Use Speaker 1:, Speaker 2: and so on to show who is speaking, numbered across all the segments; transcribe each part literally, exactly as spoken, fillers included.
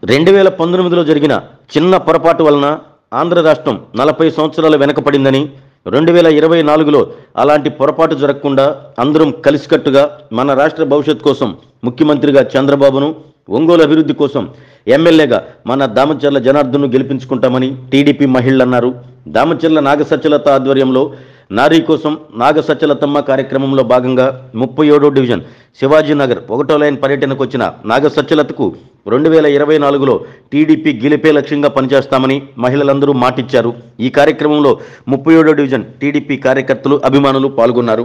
Speaker 1: రెండు వేల పంతొమ్మిదిలో జరిగిన చిన్న పొరపాటు వలన ఆంధ్ర రాష్ట్రం నలభై సంవత్సరాలు వెనకపడిందని, రెండు వేల ఇరవై నాలుగులో అలాంటి పొరపాటు జరగకుండా అందరం కలిసికట్టుగా మన రాష్ట్ర భవిష్యత్తు కోసం ముఖ్యమంత్రిగా చంద్రబాబును, ఒంగోలు అభివృద్ధి కోసం ఎమ్మెల్యేగా మన దామచర్ల జనార్దన్ను గెలిపించుకుంటామని టీడీపీ మహిళలు అన్నారు. దామచర్ల నాగసత్యలత ఆధ్వర్యంలో నారీ కోసం నాగసత్యలతమ్మ కార్యక్రమంలో భాగంగా ముప్పై ఏడో డివిజన్ శివాజీనగర్ ఒకటో లైన్ పర్యటనకు వచ్చిన నాగసత్యలతకు రెండు వేల ఇరవై నాలుగులో టీడీపీ గెలిపే లక్ష్యంగా పనిచేస్తామని మహిళలందరూ మాటిచ్చారు. ఈ కార్యక్రమంలో ముప్పై ఏడో డివిజన్ టీడీపీ కార్యకర్తలు, అభిమానులు పాల్గొన్నారు.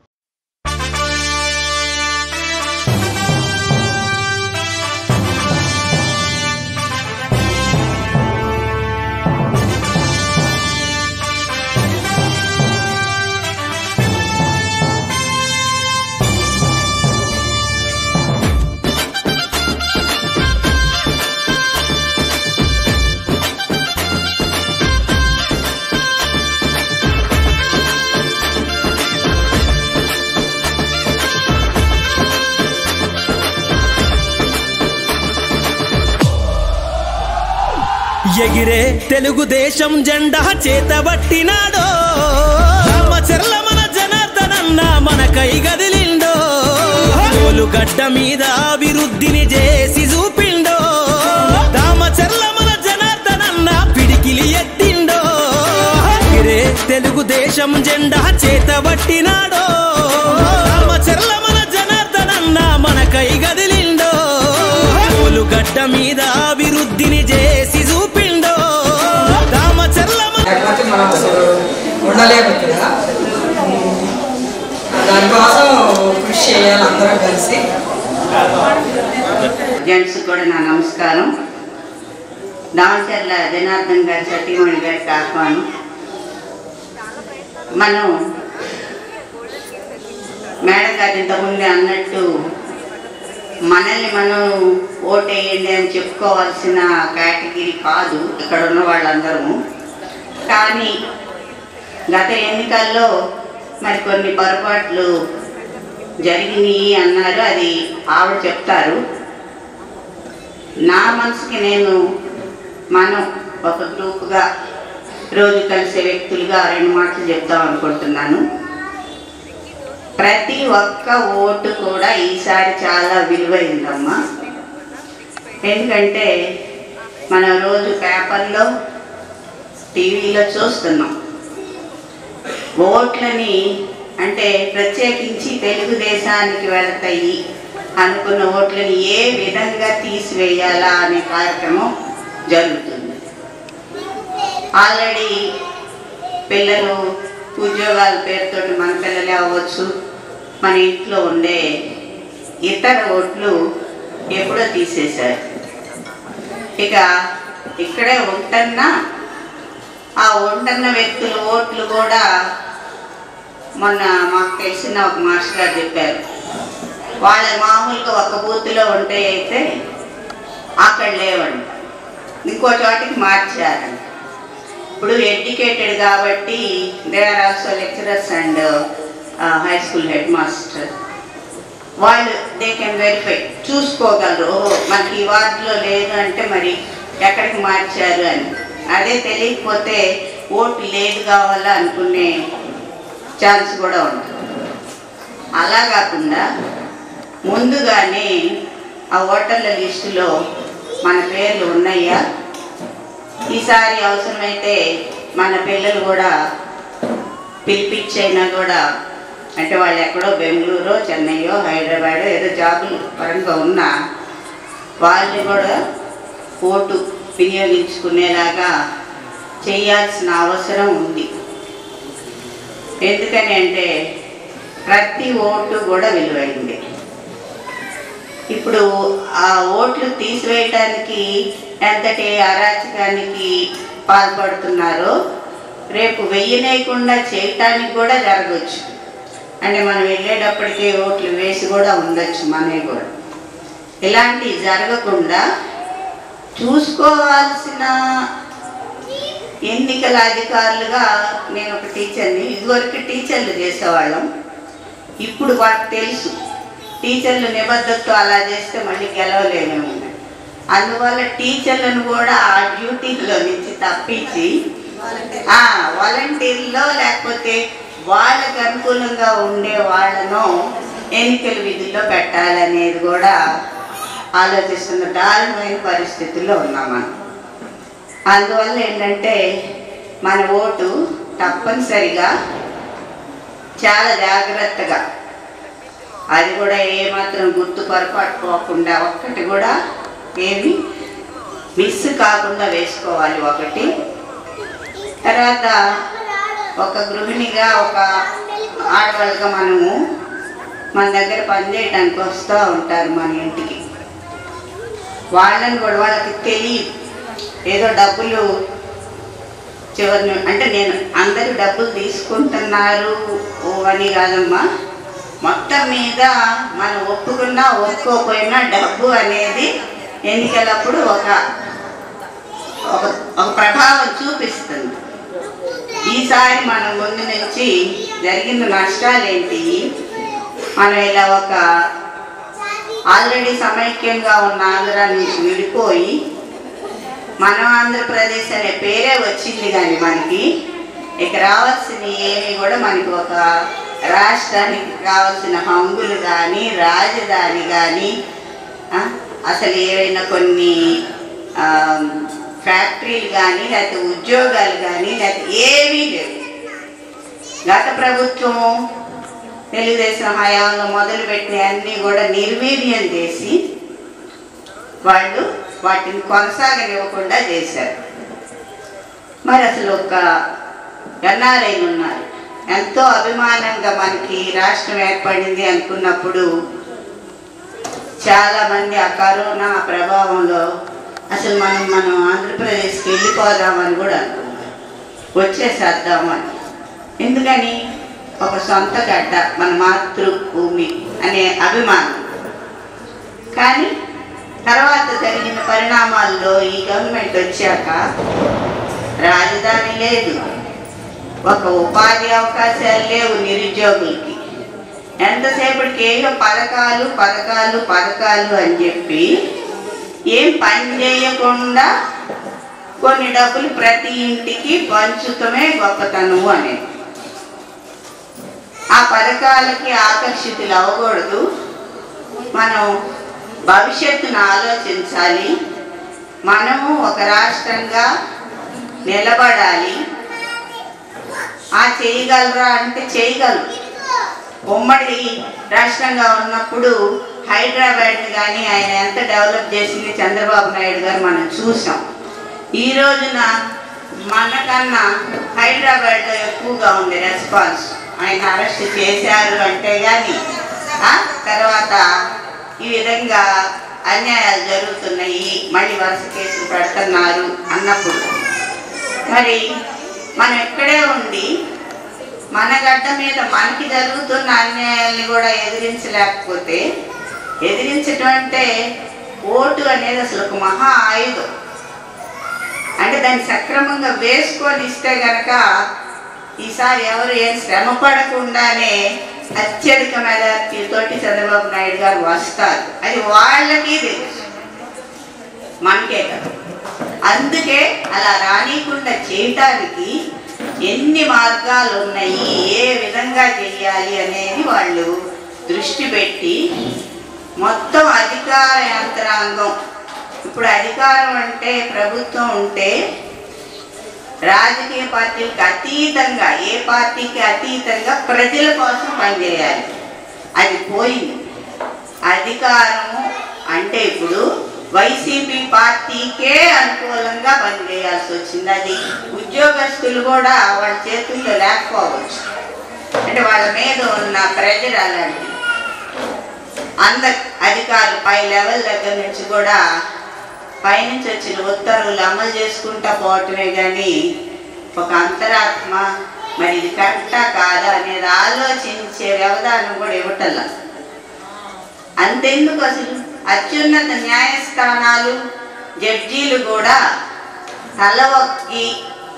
Speaker 2: ఎగిరే తెలుగుదేశం జెండా చేతబట్టినాడో, దామచర్ల మన జనార్దనన్న మనకై గదిలిండో, గడ్డ మీద అభివృద్ధిని చేసి చూపిండో, దామచర్ల మన జనార్దనన్న పిడికిలి ఎత్తిండో. ఎగిరే తెలుగుదేశం జెండా చేతబట్టినాడో, దామచర్ల మన జనార్దనన్న మనకై గదిలిండో, గడ్డ మీద అభివృద్ధిని చేసి చూపిండో, దామచర్ల
Speaker 3: మనం అసలు ఉండలేకపోతున్నా. దానికోసం కృషి చేయాలి అందరం కలిసి.
Speaker 4: జెంట్స్ కూడా నా నమస్కారం. దామచర్ల జనార్దన్ గారి సతీమణి గారికి ఆహ్వానం. మనం మేడం గారు ఇంతకుముందే అన్నట్టు మనల్ని మనం ఓటేయండి అని చెప్పుకోవాల్సిన కేటగిరీ కాదు ఇక్కడ ఉన్న వాళ్ళందరము. కానీ గత ఎన్నికల్లో మరి కొన్ని పొరపాట్లు జరిగినాయి అన్నారు, అది ఆవిడ చెప్తారు. నా మనసుకి నేను మనం ఒక గ్రూప్గా రోజు కలిసే వ్యక్తులుగా రెండు మాటలు చెప్తాం అనుకుంటున్నాను. ప్రతి ఒక్క ఓటు కూడా ఈసారి చాలా విలువైందమ్మా. ఎందుకంటే మనం రోజు పేపర్లో, టీవీలో చూస్తున్నాం ఓట్లని. అంటే ప్రత్యేకించి తెలుగుదేశానికి వెళతాయి అనుకున్న ఓట్లని ఏ విధంగా తీసివేయాలా అనే కార్యక్రమం జరుగుతుంది. ఆల్రెడీ పిల్లలు ఉద్యోగాల పేరుతో మన పిల్లలే అవ్వచ్చు, మన ఇంట్లో ఉండే ఇతర ఓట్లు ఎప్పుడో తీసేశారు. ఇక ఇక్కడే ఉంటున్నా ఆ ఉంటున్న వ్యక్తుల ఓట్లు కూడా మొన్న మాకు తెలిసిన ఒక మాస్టర్ గారు చెప్పారు, వాళ్ళ మామూలుగా ఒక బూత్లో ఉంటే అయితే అక్కడ లేవండి, ఇంకో చోటికి మార్చారండి. ఇప్పుడు ఎడ్యుకేటెడ్ కాబట్టి they are also lecturers and high school head master, వాళ్ళు దే కెన్ వెరిఫై, చూసుకోగలరు. ఓహో మనకి ఈ వార్డులో లేదు అంటే మరి ఎక్కడికి మార్చారు అని. అదే తెలియకపోతే ఓటు లేదు కావాలా అనుకునే ఛాన్స్ కూడా ఉంటుంది. అలా కాకుండా ముందుగానే ఆ ఓటర్ల లిస్టులో మన పేర్లు ఉన్నాయా, ఈసారి అవసరమైతే మన పిల్లలు కూడా పిలిపించైనా కూడా, అంటే వాళ్ళు ఎక్కడో బెంగళూరు, చెన్నైయో, హైదరాబాద్ ఏదో జాబులు పరంగా ఉన్నా వాళ్ళు కూడా ఓటు వినియోగించుకునేలాగా చేయాల్సిన అవసరం ఉంది. ఎందుకని అంటే ప్రతి ఓటు కూడా విలువైంది. ఇప్పుడు ఆ ఓట్లు తీసివేయటానికి ఎంతటి అరాచకానికి పాల్పడుతున్నారో రేపు వెయ్యనేయకుండా చేయటానికి కూడా జరగవచ్చు. అంటే మనం వెళ్ళేటప్పటికే ఓట్లు వేసి కూడా ఉండొచ్చు మనవి కూడా. ఇలాంటివి జరగకుండా చూసుకోవాల్సిన ఎన్నికల అధికారులుగా నేను ఒక టీచర్ని. ఇదివరకు టీచర్లు చేసేవాళ్ళం, ఇప్పుడు వాళ్ళకి తెలుసు టీచర్లు నిబద్ధతతో అలా చేస్తే మళ్ళీ గెలవలేమేమో. అందువల్ల టీచర్లను కూడా ఆ డ్యూటీలో నుంచి తప్పించి వాలంటీర్లో లేకపోతే వాళ్ళకి అనుకూలంగా ఉండే వాళ్ళను ఎన్నికల విధుల్లో పెట్టాలనేది కూడా ఆలోచిస్తున్న దారుణమైన పరిస్థితుల్లో ఉన్నాం మనం. అందువల్ల ఏంటంటే మన ఓటు తప్పనిసరిగా చాలా జాగ్రత్తగా, అది కూడా ఏమాత్రం గుర్తు పొరపాటుకోకుండా ఒక్కటి కూడా ఏమి మిస్ కాకుండా వేసుకోవాలి ఒకటి. తర్వాత ఒక గృహిణిగా, ఒక ఆడవాళ్ళగా మనము మన దగ్గర పనిచేయడానికి వస్తూ ఉంటారు మన ఇంటికి. వాళ్ళని కూడా వాళ్ళకి తెలియదు, ఏదో డబ్బులు చివరి అంటే నేను అందరూ డబ్బులు తీసుకుంటున్నారు అని కాదమ్మా, మొత్తం మీద మనం ఒప్పుకున్నా ఒప్పుకోకపోయినా డబ్బు అనేది ఎన్నికలప్పుడు ఒక ఒక ప్రభావం చూపిస్తుంది. ఈసారి మనం ముందు నుంచి జరిగిన నష్టాలు ఏంటి, మనం ఇలా ఒక ఆల్రెడీ సమైక్యంగా ఉన్న ఆంధ్ర నుంచి విడిపోయి మనం ఆంధ్రప్రదేశ్ అనే పేరే వచ్చింది, కానీ మనకి ఇక రావాల్సిన ఏమి కూడా మనకి ఒక రాష్ట్రానికి కావాల్సిన హంగులు కానీ, రాజధాని కానీ, అసలు ఏవైనా కొన్ని ఫ్యాక్టరీలు కానీ, లేకపోతే ఉద్యోగాలు కానీ, లేకపోతే ఏమీ లేవు. గత ప్రభుత్వం తెలుగుదేశం హయాంలో మొదలుపెట్టిన అన్నీ కూడా నిర్వీర్యం చేసి వాళ్ళు వాటిని కొనసాగనివ్వకుండా చేశారు. మరి అసలు ఒక ఎన్ఆర్ఐలు ఉన్నారు, ఎంతో అభిమానంగా మనకి రాష్ట్రం ఏర్పడింది అనుకున్నప్పుడు చాలామంది ఆ కరోనా ప్రభావంలో అసలు మనం మనం ఆంధ్రప్రదేశ్కి వెళ్ళిపోదామని కూడా అనుకున్నారు, వచ్చేసేద్దామని. ఎందుకని ఒక సొంత గడ్డ, మన మాతృభూమి అనే అభిమానం. కానీ తర్వాత జరిగిన పరిణామాల్లో ఈ గవర్నమెంట్ వచ్చాక రాజధాని లేదు, ఒక ఉపాధి అవకాశాలు లేవు నిరుద్యోగులకి. ఎంతసేపటికి ఏదో పథకాలు పథకాలు పథకాలు అని చెప్పి ఏం పని చేయకుండా కొన్ని డబ్బులు ప్రతి ఇంటికి పంచుతమే గొప్పతనము అనేది. ఆ పథకాలకి ఆకర్షితులు అవ్వకూడదు, మనం భవిష్యత్తును ఆలోచించాలి, మనము ఒక రాష్ట్రంగా నిలబడాలి. ఆ చేయగలరా అంటే చేయగలరు. ఉమ్మడి రాష్ట్రంగా ఉన్నప్పుడు హైదరాబాద్ని కానీ ఆయన ఎంత డెవలప్ చేసింది చంద్రబాబు నాయుడు గారు మనం చూసాం. ఈ రోజున మనకన్నా హైదరాబాద్లో ఎక్కువగా ఉంది రెస్పాన్స్. ఆయన అరెస్ట్ చేశారు అంటే కానీ తర్వాత ఈ విధంగా అన్యాయాలు జరుగుతున్నాయి, మళ్ళీ వరుస కేసులు పెడుతున్నారు అన్నప్పుడు మరి మనం ఇక్కడే ఉండి మన గడ్డ మీద మనకి జరుగుతున్న అన్యాయాల్ని కూడా ఎదిరించలేకపోతే, ఎదిరించడం అంటే ఓటు అనేది అసలు ఒక మహా ఆయుధం. అంటే దాన్ని సక్రమంగా వేసుకొని ఇస్తే గనక ఈసారి ఎవరు ఏం శ్రమ పడకుండానే అత్యధిక మెజార్టీతోటి చంద్రబాబు నాయుడు గారు వస్తారు. అది వాళ్ళకి తెలుసు, మనకే కదా. అందుకే అలా రానికుండా చేయటానికి ఎన్ని మార్గాలు ఉన్నాయి, ఏ విధంగా చేయాలి అనేది వాళ్ళు దృష్టి పెట్టి మొత్తం అధికార యంత్రాంగం, ఇప్పుడు అధికారం అంటే ప్రభుత్వం ఉంటే రాజకీయ పార్టీలకు అతీతంగా, ఏ పార్టీకి అతీతంగా ప్రజల కోసం పనిచేయాలి. అది పోయింది. అధికారము అంటే ఇప్పుడు వైసీపీ పార్టీకే అనుకూలంగా పనిచేయాల్సి వచ్చింది. అది ఉద్యోగస్తులు కూడా వాళ్ళ చేతుల్లో లేకపోవచ్చు, అంటే వాళ్ళ మీద ఉన్న ప్రెజర్ అలాంటి. అంద అధికారులు పై లెవెల్ దగ్గర నుంచి కూడా పైనుంచి వచ్చిన ఉత్తర్వులు అమలు చేసుకుంటా పోవటమే కానీ ఒక అంతరాత్మ మరి ఇది కరెక్టా కాదా అనేది ఆలోచించే వ్యవధానం కూడా ఇవ్వటల్లా. అంతెందుకు అసలు అత్యున్నత న్యాయస్థానాలు జడ్జీలు కూడా తలవొక్కి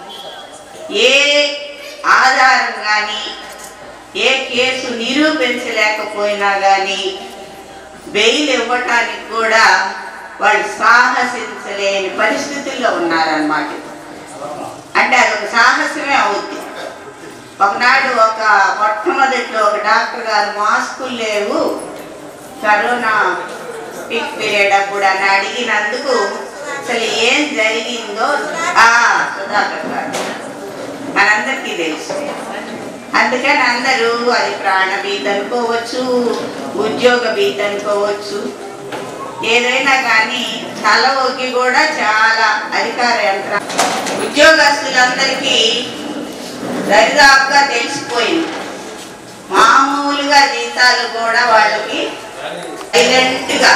Speaker 4: ఏ ఆధారం కానీ ఏ కేసు నిరూపించలేకపోయినా కానీ బెయిల్ ఇవ్వటానికి కూడా వాళ్ళు సాహసించలేని పరిస్థితుల్లో ఉన్నారన్నమాట. అంటే అదొక సాహసమే అవుద్ది. ఒకనాడు ఒక మొట్టమొదట్లో ఒక డాక్టర్ గారు మాస్కులు లేవు కరోనా పీక్ పీరియడ్ అప్పుడు అని అడిగినందుకు అసలు ఏం జరిగిందో ఆ సుధాకర్ గారు మనందరికీ తెలుసు. అందుకని అందరూ అది ప్రాణ భీతి అనుకోవచ్చు, ఉద్యోగ భీతి అనుకోవచ్చు, ఏదైనా కానీ తల ఒగ్గి కూడా చాలా అధికార యంత్రం ఉద్యోగస్తులందరికీ దరిదాపుగా తెలిసిపోయింది. మామూలుగా జీతాలు కూడా వాళ్ళకి సైలెంట్గా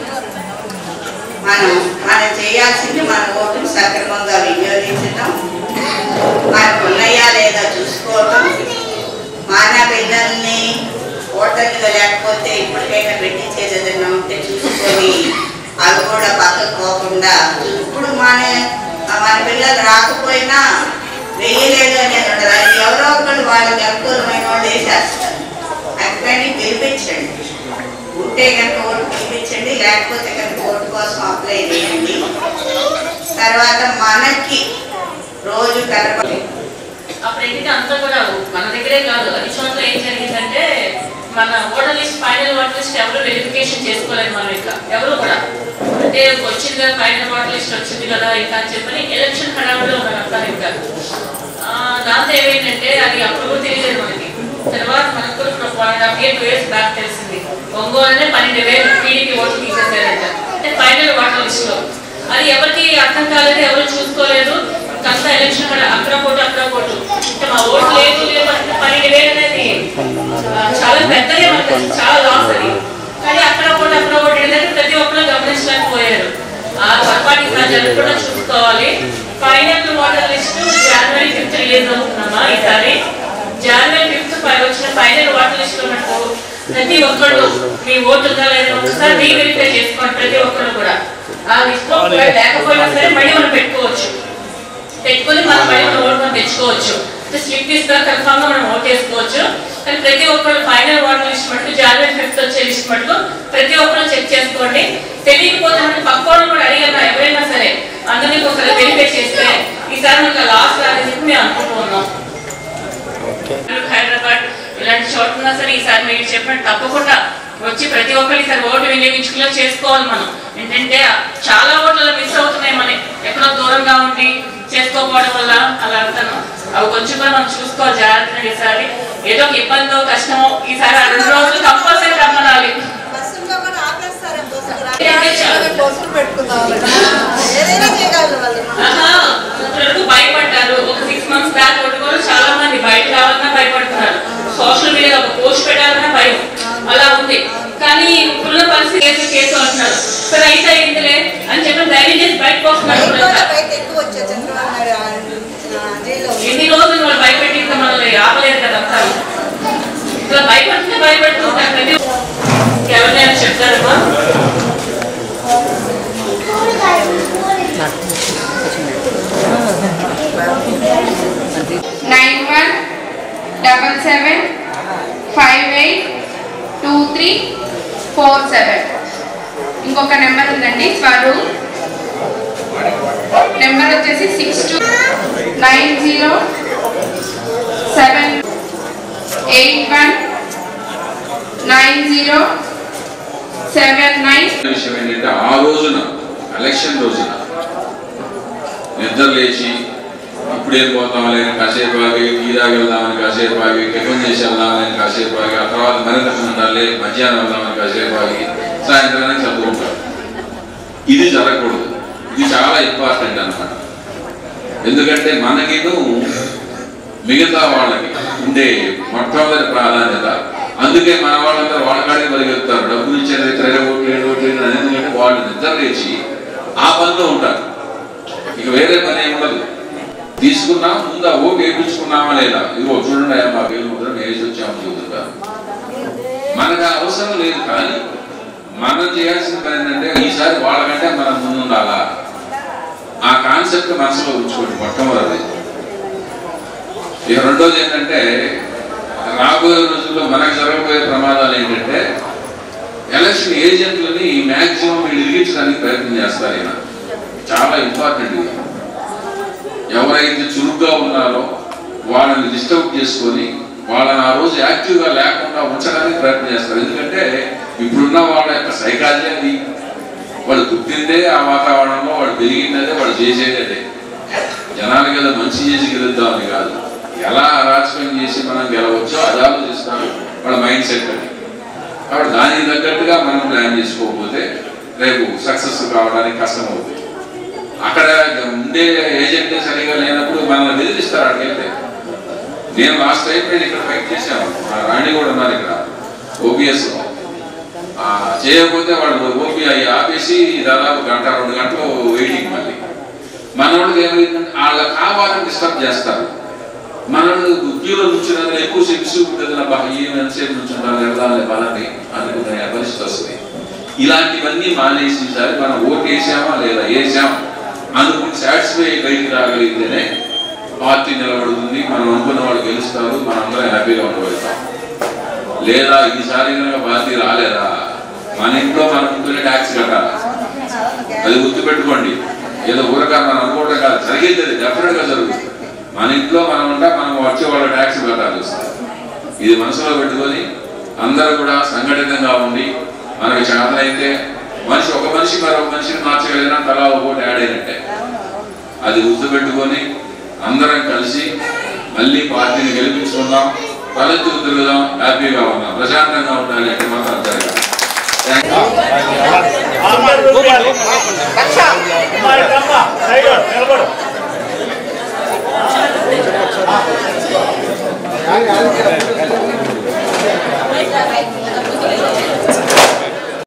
Speaker 4: మనం మనం చేయాల్సింది మన ఓటును సక్రమంగా వినియోగించడం, మనకు ఉన్నాయా లేదా చూసుకోవటం, మన పిల్లల్ని ఓటర్లుగా లేకపోతే ఇప్పటికైనా పెట్టించేది ఏదైనా ఉంటే చూసుకొని అవి కూడా పక్కకు పోకుండా ఇప్పుడు మన మన పిల్లలు రాకపోయినా వెయ్యలేదు అనేది ఉండదు. అది ఎవరో ఒకళ్ళు వాళ్ళకి అనుకూలమైన వాళ్ళు వేసేస్తారు. అందుకని పిలిపించండి, ఉంటే కనుక ఓటు పిలిపించండి, లేకపోతే కనుక ఓటు కోసం అప్లై చేయండి. తర్వాత మనకి రోజు కనపడి
Speaker 5: అప్పుడైతే అంతా కూడా మన దగ్గరే కాదు అన్ని చోట్ల ఏం జరిగిందంటే మన voter list final voter list ఎవరు వెరిఫికేషన్ చేసుకోలేదు. మనం ఇంకా ఎవరు కూడా అంటే వచ్చింది కదా ఫైనల్ ఓటర్ లిస్ట్ వచ్చింది కదా ఇంకా అని చెప్పని ఎలక్షన్ హడావుడిలో ఉన్నారంతా. ఇంకా దాంతో ఏమైందంటే అది అప్పుడు కూడా తెలియలేదు మనకి. తర్వాత మనకు కూడా one and half year two years back తెలిసింది ఒంగోలునే పన్నెండు వేలు టీడీపీ ఓట్లు తీసేసారంట అంటే ఫైనల్ ఓటర్ లిస్ట్ లో. అది ఎవరికి అర్థం కాలేదు, ఎవరు చూసుకోలేదు. అంతా ఎలక్షన్ కూడా అక్కడ కోటు అక్కడ కోటు అంటే మా ఓటు లేదు లేదు అంటే పన్నెండు వేలు అనేది చాలా పెద్దదే, మనకి చాలా లాస్ అది. కానీ అక్కడ కోటు అక్కడ కోటు ఏంటంటే ప్రతి ఒక్కరు గమనించలేకపోయారు. ఆ పొరపాటు జరగకుండా చూసుకోవాలి. ఫైనల్ ఓటర్ లిస్ట్ జనవరి ఫిఫ్త్ రిలీజ్ అవుతున్నామా ఈసారి. జనవరి ఫిఫ్త్ వచ్చిన ఫైనల్ ఓటర్ లిస్ట్ ఉన్నట్టు ప్రతి ఒక్కళ్ళు మీ ఓటుగా లేదా ఒకసారి రీవెరిఫై చేసుకోండి. ప్రతి ఒక్కరు కూడా ఆ లిస్ట్ లో లేకపోయినా సరే మళ్ళీ మనం పెట్టుకోవచ్చు, పెట్టుకుని మనం మళ్ళీ మనం ఓటు తెచ్చుకోవచ్చు. స్లిప్ ఇస్తా కన్ఫామ్ గా మనం ఓటు వేసుకోవచ్చు. కానీ ప్రతి ఒక్కరు ఫైనల్ ఓటర్ లిస్ట్ మటుకు జనవరి ఫిఫ్త్ వచ్చే లిస్ట్ మటుకు ప్రతి ఒక్కరు చెక్ చేసుకోండి. తెలియకపోతే మనకి పక్క వాళ్ళు కూడా అడిగినా ఎవరైనా సరే అందరినీ ఒకసారి వెరిఫై చేస్తే ఈసారి మనకు లాస్ట్ రాదని చెప్పి మేము అనుకుంటూ ఉన్నాం. హైదరాబాద్ ఇలాంటి చోట్ల ఉన్నా సరే ఈసారి మీరు చెప్పినట్టు తప్పకుండా వచ్చి ప్రతి ఒక్కరు ఈసారి ఓటు వినియోగించుకునే చేసుకోవాలి. మనం ఏంటంటే చాలా ఓట్లలో మిస్ అవుతున్నాయి, మనం ఎక్కడో దూరంగా ఉండి చేసుకోకపోవడం వల్ల అలా అంటాను. అవి కొంచెం కూడా మనం చూసుకోవాలి జాగ్రత్తగా. ఈసారి ఏదో ఒక ఇబ్బందో కష్టమో ఈసారి ఆ రెండు రోజులు కంపల్సరీ రమ్మనాలి. భయపడ్డారు ఒక సిక్స్ మంత్స్ బ్యాక్ కూడా చాలా మంది బయట రావాలన్నా భయపడుతున్నారు. సోషల్ మీడియాలో ఒక పోస్ట్ పెట్టాలన్నా భయం అలా ఉంది. కానీ ఇప్పుడున్న పరిస్థితి కేసు అంటున్నారు సరే అయితే అయిందిలే అని చెప్పి ధైర్యం చేసి బయటకు వస్తున్నారు. ఎన్ని రోజులు వాళ్ళు భయపెట్టి ఇంకా మనల్ని ఆపలేదు కదా అంతా. ఇట్లా భయపడుతుంటే భయపెడుతుంటారు. ప్రతి ఎవరినైనా చెప్తారమ్మా
Speaker 6: nine one double seven five eight two three four seven. ఇంకొక నెంబర్ ఉందండి స్వరూప్, నెంబర్ వచ్చేసి six two nine zero seven eight one nine zero seven nine.
Speaker 7: విషయం ఏంటంటే ఆ రోజున ఎలక్షన్ రోజున నిద్ర లేచి ఇప్పుడు ఏం పోతామని కాసేపు ఆగి టీ తాగి వెళ్దామని కాసేపు ఆగి టిఫిన్ చేసి వెళ్దామని కాసేపు ఆగి ఆ తర్వాత మరింత ఉండాలి మధ్యాహ్నం వెళ్దామని కాసేపు ఆగి సాయంత్రానికి చదువుకుంటారు. ఇది జరగకూడదు. ఇది చాలా ఇంపార్టెంట్ అన్నమాట. ఎందుకంటే మనకిను మిగతా వాళ్ళకి ఉండే మొట్టమొదటి ప్రాధాన్యత. అందుకే మన వాళ్ళందరూ వాళ్ళ కాడికి పరిగెత్తారు. డబ్బులు ఇచ్చేది ఇతర ఓట్లు ఏడు ఓట్లు ఎందుకంటే వాళ్ళు నిద్ర లేచి ఆ పనిలో ఉంటారు. ఇక వేరే పని ఏమి ఉండదు. తీసుకున్నా ముందు ఆ ఓటు వేయించుకున్నామా లేదా, ఇదిగో చూడండి మా పేరు ముద్ర వేసి వచ్చామని చెబుతుంటారు. మనకు అవసరం లేదు. కానీ మనం చేయాల్సిన పని ఏంటంటే ఈసారి వాళ్ళకంటే మనం ముందు ఉండాలా ఆ కాన్సెప్ట్ మనసులో ఉంచుకోండి మొట్టమొదటి. ఇక రెండోది ఏంటంటే రాబోయే రోజుల్లో మనకు జరగబోయే ప్రమాదాలు ఏంటంటే ఎలక్షన్ ఏజెంట్లని మ్యాక్సిమం వీళ్ళు ఇరిగించడానికి ప్రయత్నం చేస్తారు. ఈయన చాలా ఇంపార్టెంట్. ఇది ఎవరైతే చురుగ్గా ఉన్నారో వాళ్ళని డిస్టర్బ్ చేసుకొని వాళ్ళని ఆ రోజు యాక్టివ్గా లేకుండా ఉంచడానికి ప్రయత్నం చేస్తారు. ఎందుకంటే ఇప్పుడున్న వాళ్ళ యొక్క సైకాలజీ అది. వాళ్ళు పుట్టిందే ఆ వాతావరణంలో, వాళ్ళు పెరిగిందే, వాళ్ళు చేసేది అదే. జనాలకి ఏదో మంచి చేసి గెలుద్దామని కాదు, ఎలా అరాచకం చేసి మనం గెలవచ్చో అది ఆలోచిస్తారు వాళ్ళ మైండ్ సెట్ అది. కాబట్టి దానికి తగ్గట్టుగా మనం ప్లాన్ చేసుకోకపోతే రేపు సక్సెస్ కావడానికి కష్టం అవుతుంది. అక్కడ ఉండే ఏజెంటే సరిగా లేనప్పుడు మనల్ని బెదిరిస్తారు. అక్కడికైతే నేను లాస్ట్ టైం నేను ఇక్కడ ఫైట్ చేశాను, మా రాణి కూడా ఉన్నారు ఇక్కడ ఓపీఎస్. చేయకపోతే వాళ్ళు ఓపీఐ ఆపేసి దాదాపు గంట రెండు గంటలు వెయిటింగ్. మళ్ళీ మన వాళ్ళకి ఏమైందంటే వాళ్ళకి కావాలని డిస్టర్బ్ చేస్తారు. మనల్ని క్యూలో నుంచున్న ఎక్కువసేపు విసుగుంటుంది, నా బాగా ఏం ఎంతసేపు నుంచుంటాను వెళ్దాం పదని అనుకునే పరిస్థితి వస్తుంది. ఇలాంటివన్నీ మానేసి సరే మనం ఓటు వేసామా లేదా వేసామా అనుకుని సాటిస్ఫై బయటికి రాగలిగితేనే పార్టీ నిలబడుతుంది, మనం అనుకున్న వాళ్ళు గెలుస్తారు, మనం అందరం హ్యాపీగా ఉండగలుగుతాం. లేదా ఈసారి కనుక పార్టీ రాలేదా మన ఇంట్లో మనం ఉంటూనే ట్యాక్స్ కట్టాలి. అది గుర్తుపెట్టుకోండి. ఏదో ఊరగా మనం అనుకోవడం కాదు, జరిగేది అది డెఫినెట్గా జరుగుతుంది. మన ఇంట్లో మనం ఉంటే మనం వచ్చే వాళ్ళ ట్యాక్స్ కట్టాల్సి వస్తుంది. ఇది మనసులో పెట్టుకొని అందరూ కూడా సంఘటితంగా ఉండి మనకి చేతనైతే మనిషి ఒక మనిషి మరొక మనిషిని మార్చగలిగినా తలా ఒకటి యాడ్ అయినట్టే. అది గుర్తుపెట్టుకొని అందరం కలిసి మళ్ళీ పార్టీని గెలిపించుకుందాం, తలెత్తుకు తిరుగుదాం, హ్యాపీగా ఉందాం, ప్రశాంతంగా ఉండాలి అంటే మాత్రం జరగాలి.
Speaker 8: Thank you.